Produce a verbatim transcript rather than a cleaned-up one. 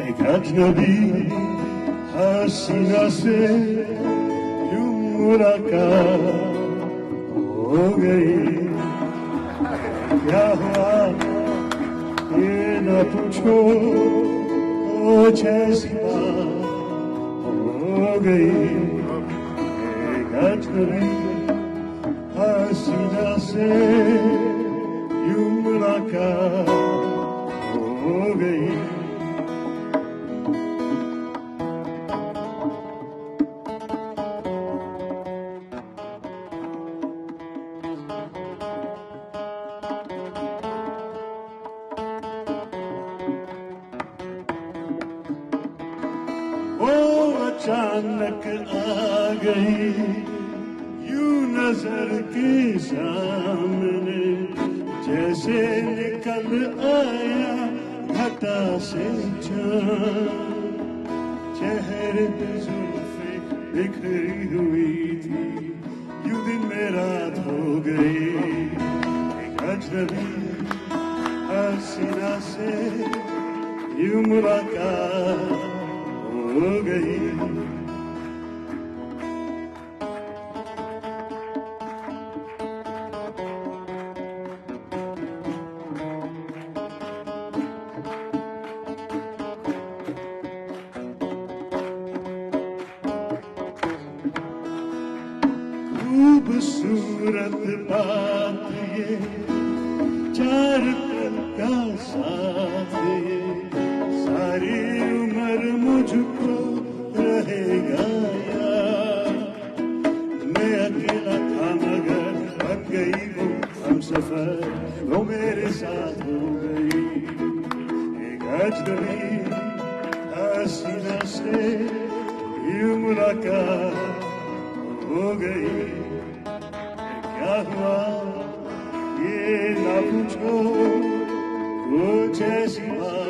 एक अजनबी हसीना से यूं मुलाकात हो गई। क्या हुआ ये न पूछो, कुछ ऐसी बात हो गई। एक अजनबी हसीना से यूं मुलाकात हो गई। वो अचानक आ गई यूं नजर के सामने, जैसे निकल आया घटा से चाँद। चेहरे पे जुल्फे बिखरी हुई थी, यूं दिन में रात हो गई। एक अजनबी हसीना से यूं मुलाकात हो गई। खूबसूरत बात ये, चार पल का साथ ये, सारी उम्र मुझको रहेगा याद। मैं अकेला था मगर बन गई वो हमसफर, वो मेरे साथ हो गई। एक अजनबी हसीना से यूं मुलाकात हो गई। क्या हुआ ये ना पूछो, कुछ ऐसी बात